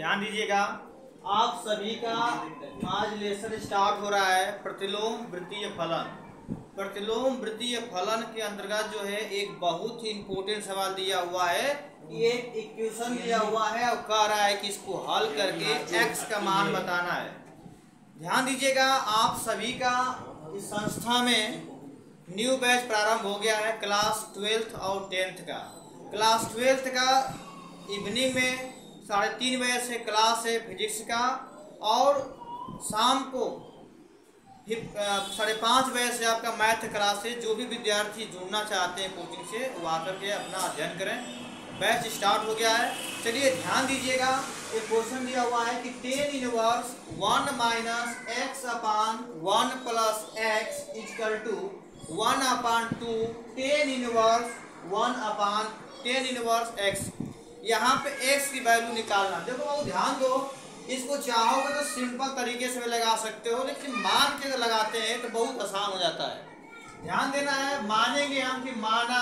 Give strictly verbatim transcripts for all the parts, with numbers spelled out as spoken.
ध्यान दीजिएगा, आप सभी का आज लेसन स्टार्ट हो रहा है प्रतिलोम वृत्तीय फलन। प्रतिलोम वृत्तीय फलन के अंतर्गत जो है एक बहुत ही इंपॉर्टेंट सवाल दिया हुआ है। ये इक्वेशन दिया हुआ है और कह रहा है कि इसको हल करके x का मान बताना है। ध्यान दीजिएगा, आप सभी का इस संस्था में न्यू बैच प्रारंभ हो गया है क्लास ट्वेल्थ और टेंथ का। क्लास ट्वेल्थ का इवनिंग में साढ़े तीन बजे से क्लास है फिजिक्स का, और शाम को साढ़े पाँच बजे से आपका मैथ क्लास है। जो भी विद्यार्थी जुड़ना चाहते हैं कोचिंग से वो आकर के अपना अध्ययन करें। बैच स्टार्ट हो गया है। चलिए ध्यान दीजिएगा, एक क्वेश्चन दिया हुआ है कि tan inverse one minus x upon one plus x equal to one upon two tan inverse one upon tan inverse x. यहाँ पे x की वैल्यू निकालना। देखो वो ध्यान दो, इसको चाहोगे तो सिंपल तरीके से भी लगा सकते हो, लेकिन मान के अगर लगाते हैं तो बहुत आसान हो जाता है। ध्यान देना है, मानेंगे हम कि माना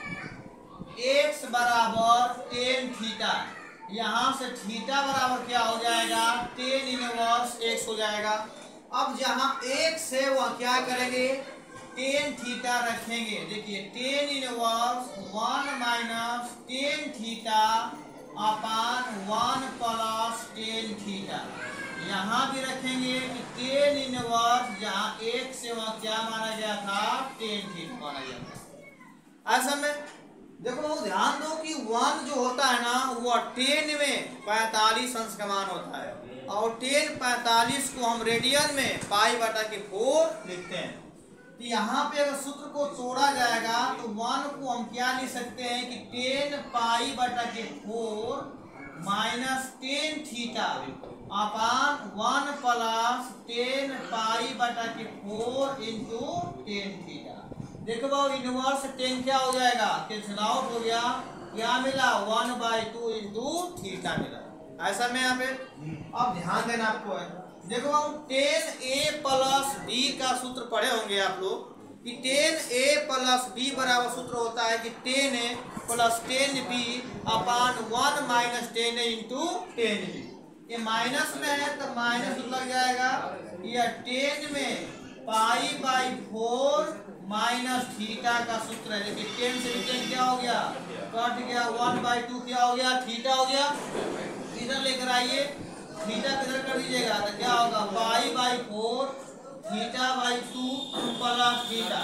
x बराबर टेन थीटा, यहाँ से थीटा बराबर क्या हो जाएगा, टेन इनवर्स x हो जाएगा। अब जहाँ x है वह क्या करेंगे, टेन थीटा रखेंगे। देखिए tan inverse one minus tan theta upon one plus tan theta. यहाँ भी रखेंगे कि टेन इनवर्स जहाँ एक से वहाँ क्या माना गया था, टेन थीटा माना गया था। ऐसा में देखो ध्यान दो कि वन जो होता है ना वो टेन में पैंतालीस अंश का मान होता है, और टेन पैंतालीस को हम रेडियन में पाई बटा के फोर लिखते हैं। तो यहाँ पे अगर सूत्र को तोड़ा जाएगा तो वन को हम क्या लिख सकते हैं कि टेन पाई बटा के four minus tan theta upon one plus tan pi बटा के फोर इंटू टेन थीटा। देखो भाव इनवर्स टेन क्या हो जाएगा, कैंसिल आउट हो गया, क्या मिला one by two into theta मिला। ऐसा में यहाँ पे अब ध्यान देना आपको है। देखो हम टेन ए प्लस बी का सूत्र पढ़े होंगे आप लोग कि टेन ए प्लस बी बराबर सूत्र होता है कि tan A plus tan B upon one minus tan A into tan B. ये माइनस में है तो माइनस लग जाएगा, यह टेन में pi by four minus theta का सूत्र है। देखिए टेन से टेन क्या हो गया, कट गया, वन बाई टू क्या हो गया, थीटा हो गया। इधर लेकर आइए, थीटा किधर कर दीजिएगा तो क्या होगा, pi by four theta by two plus theta.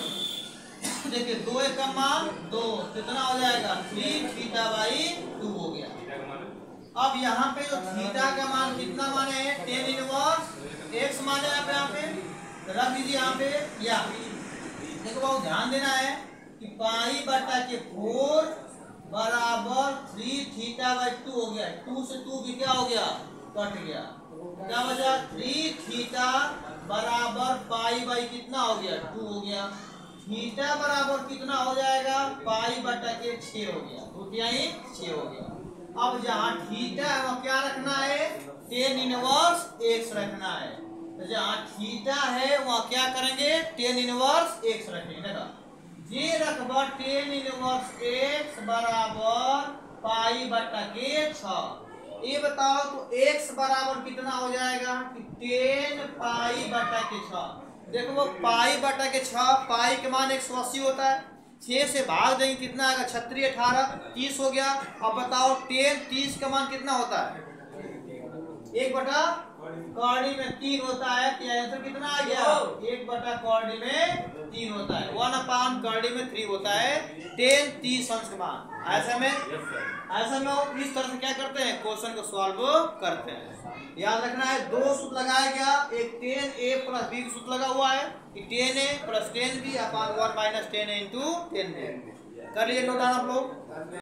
देखिए दो एक का मान दो, कितना हो जाएगा, थ्री थीटा बाई टू हो गया। अब यहाँ पे जो थीटा का मान कितना माने हैं, टेन इनवर्स एक्स माने यहाँ पे यहाँ पे रख दीजिए यहाँ पे। या देखो बहुत ध्यान देना है कि पाई बटा के फोर बराबर थ्री थीटा बाई टू हो गया। टू से टू भी क्या हो गया, कट गया, क्या बचा, थ्री थीटा बराबर पाई बाई कितना हो गया, टू हो गया। थीटा बराबर कितना हो जाएगा, पाई बटा के छः हो गया, द्वितीयाई छः हो गया। अब जहाँ थीटा है वहाँ क्या रखना है, टेन इनवर्स एक्स रखना है। तो जहाँ थीटा है वहाँ क्या करेंगे, टेन इनवर्स एक्स रखेंगे ना, ये रखबा टेन इनवर्स एक्स बराबर पाई बटा के छः। ये बताओ तो x बराबर कितना हो जाएगा कि टेन पाई बटा के छः। देखो वो पाई बटा के छः, पाई के मान एक सौ अस्सी होता है, छः से भाग देंगे कितना आएगा, छत्तीस अठारह तीस हो गया। अब बताओ टेन तीस का मान कितना होता है, एक बटा कौड़ी में तीन होता है, तो आंसर कितना आ गया, एक बटा कौड़ी में तीन होता है, वन अपान कौड़ी में थ्री होता है, टेन तीस अंश का मान। ऐसे में ऐसे में इस तरह से क्या करते हैं, क्वेश्चन को सॉल्व करते हैं। याद रखना है दो सूत्र लगाया गया, एक टेन ए प्लस बी सूत्र लगा हुआ है कि tan A plus tan B upon one minus tan A into tan B. कर लीजिए नोट डाउन आप लोग।